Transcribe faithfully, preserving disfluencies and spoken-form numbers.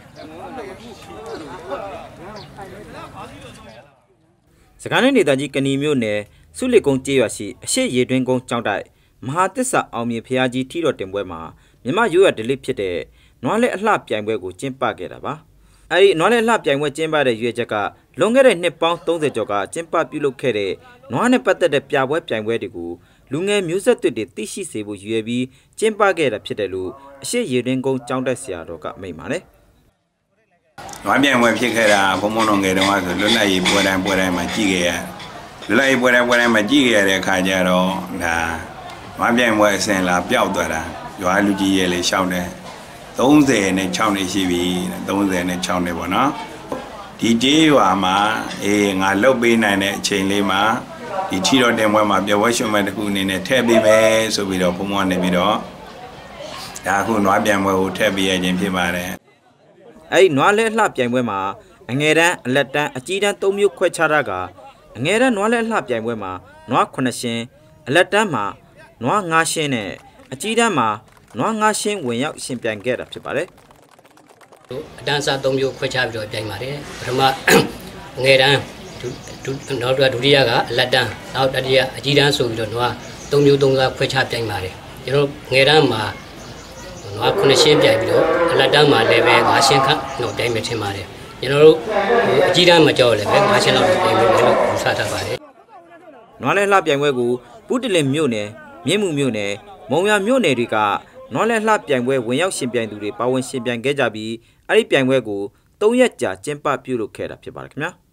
စကိုင်းတိုင်းဒေသကြီးကဏီမြို့နယ်စုလစ်ကုန်းကျေးရွာရှိအရှိရေတွင်းကုန်းကျောင်းတိုက်မဟာတစ္ဆာအောင်မြေဖျားကြီးထီတော်တင်ပွဲမှာမြမရိုးရဒလိဖြစ်တဲ့နွားလဲအလှပြိုင်ပွဲကိုကျင်းပခဲ့တာပါအဲဒီနွားလဲအလှပြိုင်ပွဲကျင်းပတဲ့ရွေးချက်ကလွန်ခဲ့တဲ့နှစ်ပေါင်းသုံးဆယ်ကျော်ကကျင်းပပြုလုပ်ခဲ့တဲ့နွားနဲ့ပတ်သက်တဲ့ပြပွဲပြိုင်ပွဲတွေကိုလူငယ်မျိုးဆက်တွေသိရှိစေဖို့ရည်ရွယ်ပြီးကျင်းပခဲ့တာဖြစ်တယ်လို့အရှိရေတွင်းကုန်းကျောင်းတိုက်ဆရာတော်ကမိန့်ပါတယ်နွားပြိုင်ပွဲဖြစ်ခဲ့တာဘုံဘုံတော်ငယ်တုန်းကဆိုလွတ်လပ်ရေးပွဲတိုင်းပွဲတိုင်းမှာကြည့်ခဲ့ရလွတ်လပ်ရေးပွဲတိုင်းပွဲတိုင်းမှာကြည့်ခဲ့ရတဲ့အခါကျတော့ဒါနွားပြိုင်ပွဲအစဉ်လာပျောက်သွားတာရွာလူကြီးရဲ့လေရှောက်တယ်သုံးဆယ်နဲ့ခြောက်နှစ်ရှိပြီသုံးဆယ်နဲ့ခြောက်နှစ်ပေါ့နော်ဒီကျေးရွာမှာအေးငါလှုပ်ပေးနိုင်တဲ့အချိန်လေးမှာဒီထီတော်တင်ပွဲမှာပြပွဲရှင်မဲ့တစ်ခုအနေနဲ့ထည့်ပေးမယ်ဆိုပြီးတော့ဘုံဘုံနေပြီးတော့ဒါအခုနွားပြိုင်ပွဲကိုထည့်ပေးရခြင်းဖြစ်ပါတယ်အဲ့ဒီနွားလဲအလှပြိုင်ပွဲမှာအငယ်တန်းအလက်တန်းအကြီးတန်းသုံးမျိုးခွဲခြားထားကအငယ်တန်းနွားလဲအလှပြိုင်ပွဲမှာနွားခုနှစ်ရှင်းအလက်တန်းမှာနွားငါးရှင်းနဲ့အကြီးတန်းမှာနွားငါးရှင်းဝင်ရောက်ရှင်ပြိုင်ခဲ့တာဖြစ်ပါတယ်အတန်းစားသုံးမျိုးခွဲခြားပြီးတော့ပြိုင်ပါတယ်ပထမငယ်တန်းနောက်တော့ဒုတိယကအလက်တန်းနောက်တတိယအကြီးတန်းဆိုပြီးတော့နွားသုံးမျိုးသုံးစားခွဲခြားပြိုင်ပါတယ်ကျွန်တော်ငယ်တန်းမှာနွားခုနှစ်ရှင်းပြိုင်ပြီးတော့အလက်တန်းမှာလည်းပဲငါးရှင်းခန့်တော့ပြိုင်မယ်ထင်ပါတယ်ကျွန်တော်တို့အကြီးတန်းမှာကြောက်လည်းပဲငါးရှင်းလောက်ပြိုင်မယ်လို့ယူဆထားပါတယ်နွားလဲလှပြိုင်ပွဲကိုပုတလင်မြို့နယ်မြင်းမှုမြို့နယ်မုံရမြို့နယ်တွေကနွားလဲလှပြိုင်ပွဲဝင်ရောက်ရှင်ပြိုင်သူတွေပါဝင်ရှင်ပြိုင်ခဲ့ကြပြီးအဲ့ဒီပြိုင်ပွဲကိုသုံးရက်ကြာကျင်းပပြုလုပ်ခဲ့တာဖြစ်ပါတယ်ခင်ဗျာ